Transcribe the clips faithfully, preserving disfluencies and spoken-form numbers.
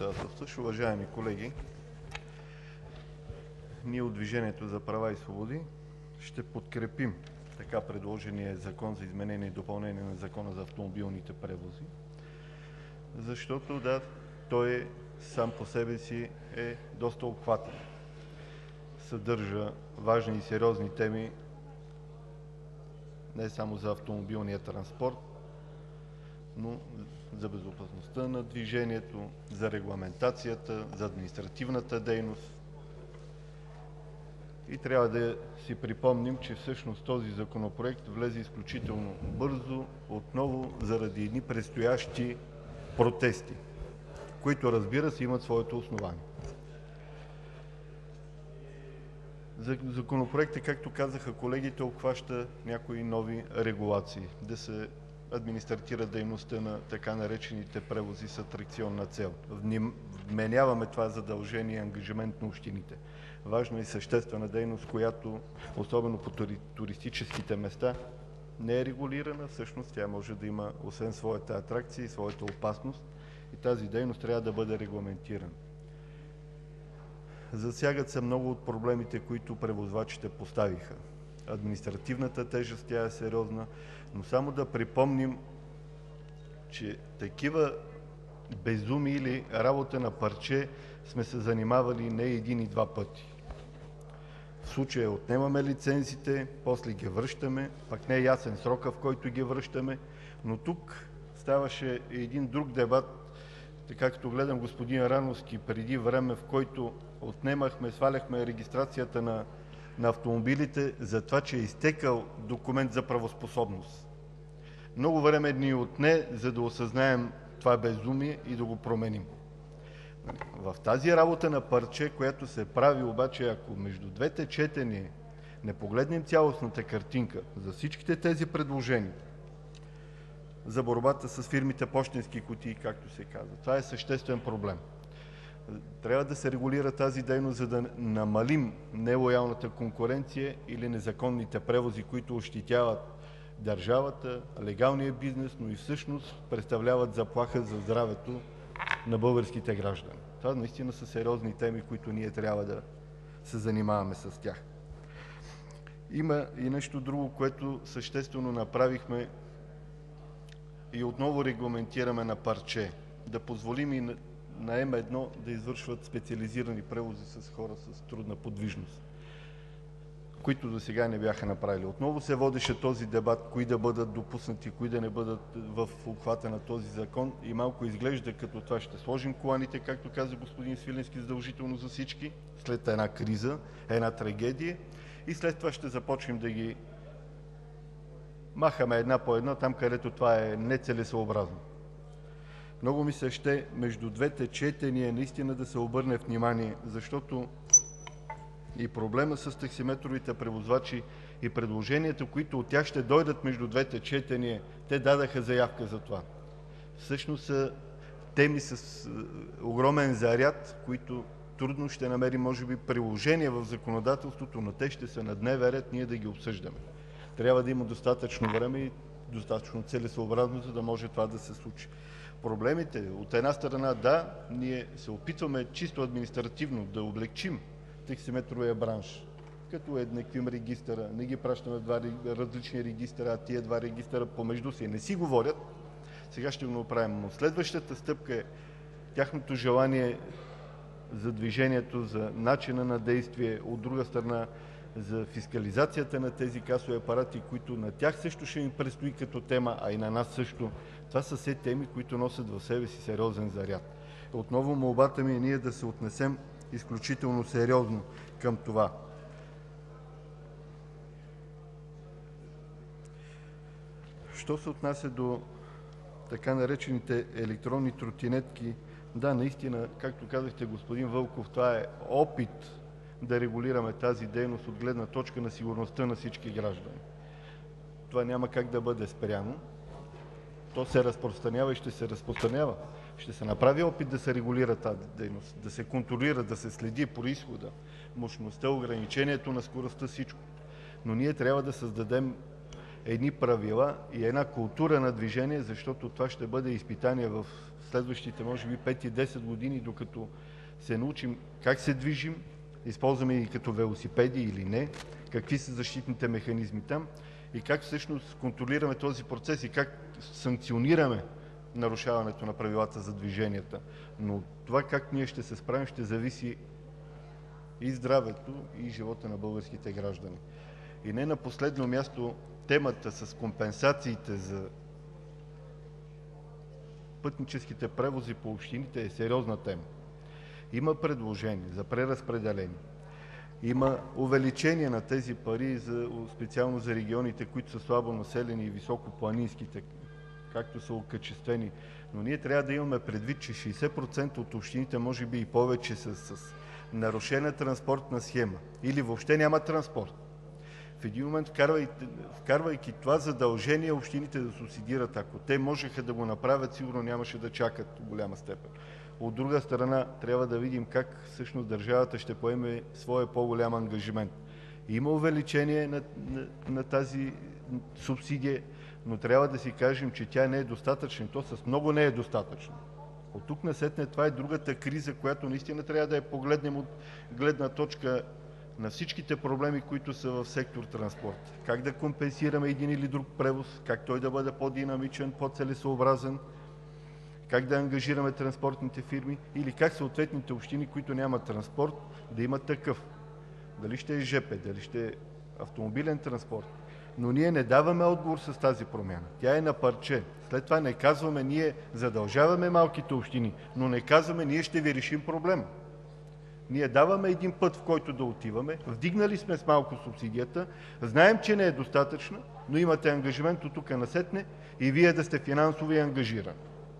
Председателстващ, уважаеми колеги! Ние от Движението за права и свободи ще подкрепим така предложения Закон за изменение и допълнение на Закона за автомобилните превози, защото, да, той сам по себе си е доста обхватен. Съдържа важни и сериозни теми не само за автомобилния транспорт, но за безопасността на движението, за регламентацията, за административната дейност. И трябва да си припомним, че всъщност този законопроект влезе изключително бързо, отново заради едни предстоящи протести, които, разбира се, имат своето основание. Законопроектът, както казаха колегите, обхваща някои нови регулации, да се администрира дейността на така наречените превози с атракционна цел. Вменяваме това задължение и ангажимент на общините. Важна и съществена дейност, която особено по туристическите места не е регулирана. Всъщност тя може да има, освен своята атракция, и своята опасност, и тази дейност трябва да бъде регламентирана. Засягат се много от проблемите, които превозвачите поставиха. Административната тежест, тя е сериозна, но само да припомним, че такива безумия или работа на парче сме се занимавали не един и два пъти. В случая отнемаме лицензите, после ги връщаме, пък не е ясен срока, в който ги връщаме, но тук ставаше един друг дебат. Така като гледам господин Рановски преди време, в който отнемахме, сваляхме регистрацията на, на автомобилите за това, че е изтекал документ за правоспособност. Много време ни отне, за да осъзнаем това безумие и да го променим. В тази работа на парче, която се прави обаче, ако между двете четения не погледнем цялостната картинка за всичките тези предложения, за борбата с фирмите пощенски кутии, както се казва, това е съществен проблем. Трябва да се регулира тази дейност, за да намалим нелоялната конкуренция или незаконните превози, които ощетяват държавата, легалния бизнес, но и всъщност представляват заплаха за здравето на българските граждани. Това наистина са сериозни теми, които ние трябва да се занимаваме с тях. Има и нещо друго, което съществено направихме и отново регламентираме на парче. Да позволим и на Ем едно да извършват специализирани превози с хора с трудна подвижност, които досега не бяха направили. Отново се водеше този дебат, кои да бъдат допуснати, кои да не бъдат в обхвата на този закон, и малко изглежда като това: ще сложим коланите, както каза господин Свиленски, задължително за всички, след една криза, една трагедия, и след това ще започнем да ги махаме една по една там, където това е нецелесъобразно. Много ми се ще между двете четения наистина да се обърне внимание, защото и проблема с таксиметровите превозвачи, и предложенията, които от тях ще дойдат между двете четения, те дадаха заявка за това. Всъщност са теми с огромен заряд, които трудно ще намерим, може би, приложение в законодателството, но те ще са на дневен ред ние да ги обсъждаме. Трябва да има достатъчно време и достатъчно целесъобразно, за да може това да се случи. Проблемите, от една страна, да, ние се опитваме чисто административно да облекчим таксиметровия бранш, като еднаквим регистъра, не ги пращаме в два различни регистъра, а тия два регистъра помежду си не си говорят. Сега ще го направим, но следващата стъпка е тяхното желание за движението, за начина на действие, от друга страна за фискализацията на тези касови апарати, които на тях също ще им предстои като тема, а и на нас също. Това са все теми, които носят в себе си сериозен заряд. Отново молбата ми е ние да се отнесем изключително сериозно към това. Що се отнася до така наречените електронни тротинетки, да, наистина, както казахте, господин Вълков, това е опит да регулираме тази дейност от гледна точка на сигурността на всички граждани. Това няма как да бъде спряно. То се разпространява и ще се разпространява. Ще се направи опит да се регулира тази дейност, да се контролира, да се следи произхода, мощността, ограничението на скоростта, всичко. Но ние трябва да създадем едни правила и една култура на движение, защото това ще бъде изпитание в следващите може би пет и десет години, докато се научим как се движим, използваме и като велосипеди или не, какви са защитните механизми там и как всъщност контролираме този процес и как санкционираме нарушаването на правилата за движенията. Но това как ние ще се справим, ще зависи и здравето, и живота на българските граждани. И не на последно място, темата с компенсациите за пътническите превози по общините е сериозна тема. Има предложение за преразпределение, има увеличение на тези пари за, специално за регионите, които са слабо населени и високопланинските, както са окачествени. Но ние трябва да имаме предвид, че шейсет процента от общините, може би и повече, са с нарушена транспортна схема или въобще няма транспорт. В един момент, вкарвайки, вкарвайки това задължение общините да субсидират, ако те можеха да го направят, сигурно нямаше да чакат в голяма степен. От друга страна, трябва да видим как всъщност държавата ще поеме своя по-голям ангажимент. Има увеличение на, на, на тази субсидия, но трябва да си кажем, че тя не е достатъчна. То с много не е достатъчно. От тук насетне това е другата криза, която наистина трябва да я погледнем от гледна точка на всичките проблеми, които са в сектор транспорт. Как да компенсираме един или друг превоз, как той да бъде по-динамичен, по-целесообразен, как да ангажираме транспортните фирми или как съответните общини, които нямат транспорт, да имат такъв. Дали ще е жп, дали ще е автомобилен транспорт. Но ние не даваме отговор с тази промяна. Тя е на парче. След това не казваме, ние задължаваме малките общини, но не казваме, ние ще ви решим проблема. Ние даваме един път, в който да отиваме, вдигнали сме с малко субсидията, знаем, че не е достатъчно, но имате ангажимент от тук насетне и вие да сте финансово ангажирани.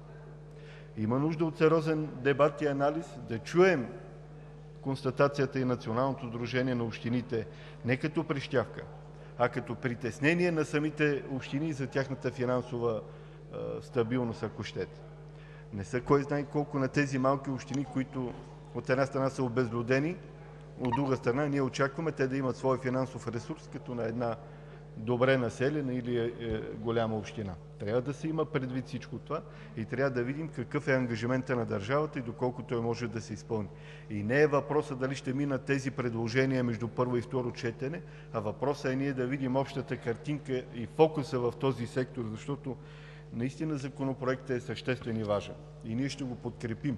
Има нужда от сериозен дебат и анализ, да чуем констатацията и Националното сдружение на общините не като прищявка, а като притеснение на самите общини за тяхната финансова е, стабилност, ако щете. Не са кой знае колко на тези малки общини, които от една страна са обезлюдени, от друга страна ние очакваме те да имат своя финансов ресурс, като на една добре населена или е, е, голяма община. Трябва да се има предвид всичко това и трябва да видим какъв е ангажимента на държавата и доколко той може да се изпълни. И не е въпросът дали ще минат тези предложения между първо и второ четене, а въпросът е ние да видим общата картинка и фокуса в този сектор, защото наистина законопроектът е съществен и важен и ние ще го подкрепим.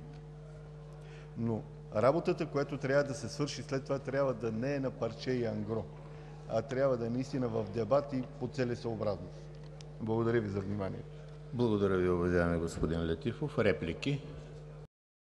Но работата, която трябва да се свърши след това, трябва да не е на парче и ангро, а трябва да е наистина в дебат и по целесъобразност. Благодаря Ви за вниманието. Благодаря Ви, уважаеми господин Летифов. Реплики?